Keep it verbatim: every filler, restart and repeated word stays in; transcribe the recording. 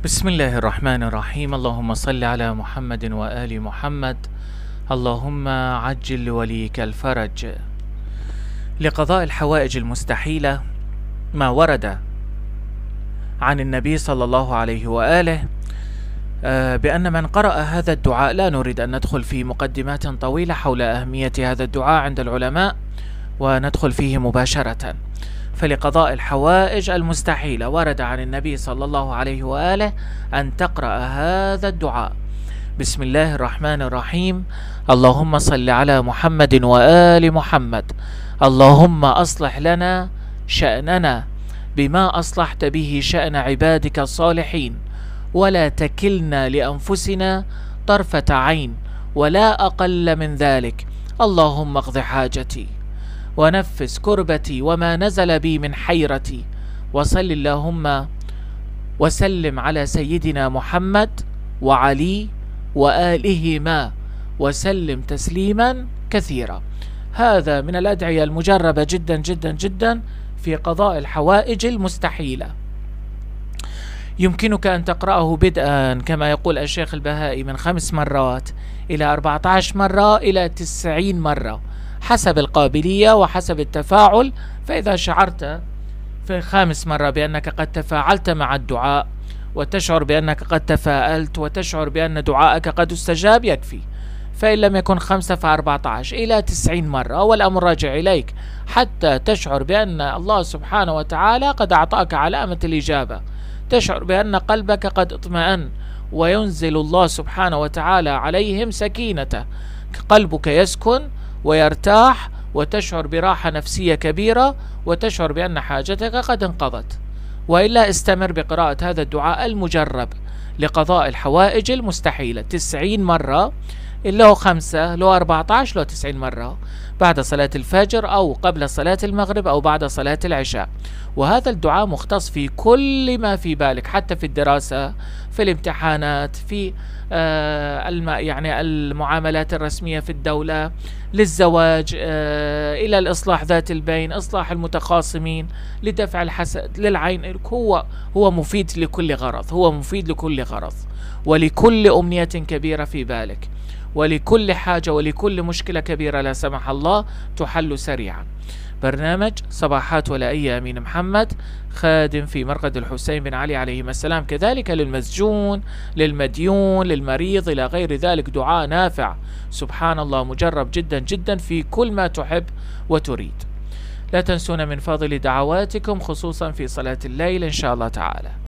بسم الله الرحمن الرحيم. اللهم صل على محمد وآل محمد. اللهم عجل لوليك الفرج. لقضاء الحوائج المستحيلة ما ورد عن النبي صلى الله عليه وآله بأن من قرأ هذا الدعاء، لا نريد أن ندخل في مقدمات طويلة حول أهمية هذا الدعاء عند العلماء وندخل فيه مباشرة. فلقضاء الحوائج المستحيلة ورد عن النبي صلى الله عليه وآله أن تقرأ هذا الدعاء: بسم الله الرحمن الرحيم. اللهم صل على محمد وآل محمد. اللهم أصلح لنا شأننا بما أصلحت به شأن عبادك الصالحين، ولا تكلنا لأنفسنا طرفة عين ولا أقل من ذلك. اللهم اقض حاجتي ونفس كربتي وما نزل بي من حيرتي، وصل اللهم وسلم على سيدنا محمد وعلي وآلهما وسلم تسليما كثيرا. هذا من الأدعية المجربة جدا جدا جدا في قضاء الحوائج المستحيلة. يمكنك أن تقرأه بدءا كما يقول الشيخ البهائي من خمس مرات إلى أربعة عشر مرة إلى تسعين مرة حسب القابلية وحسب التفاعل. فإذا شعرت في خامس مرة بأنك قد تفاعلت مع الدعاء وتشعر بأنك قد تفاءلت وتشعر بأن دعائك قد استجاب يكفي. فإن لم يكن خمسة فأربعة عشر إلى تسعين مرة، والأمر راجع إليك حتى تشعر بأن الله سبحانه وتعالى قد أعطاك علامة الإجابة، تشعر بأن قلبك قد اطمأن وينزل الله سبحانه وتعالى عليهم سكينته، قلبك يسكن ويرتاح وتشعر براحة نفسية كبيرة وتشعر بأن حاجتك قد انقضت. وإلا استمر بقراءة هذا الدعاء المجرب لقضاء الحوائج المستحيلة تسعين مرة، له خمسة له أربعة عشر له تسعين مرة بعد صلاة الفجر أو قبل صلاة المغرب أو بعد صلاة العشاء. وهذا الدعاء مختص في كل ما في بالك، حتى في الدراسة، في الامتحانات، في آه الم يعني المعاملات الرسمية في الدولة، للزواج، آه إلى الإصلاح ذات البين، إصلاح المتخاصمين، لدفع الحسد، للعين. هو هو مفيد لكل غرض، هو مفيد لكل غرض ولكل أمنية كبيرة في بالك ولكل حاجة ولكل مشكلة كبيرة لا سمح الله تحل سريعا. برنامج صباحات ولائية أمين محمد، خادم في مرقد الحسين بن علي عليهما السلام، كذلك للمسجون، للمديون، للمريض، إلى غير ذلك. دعاء نافع سبحان الله، مجرب جدا جدا في كل ما تحب وتريد. لا تنسون من فضل دعواتكم خصوصا في صلاة الليل إن شاء الله تعالى.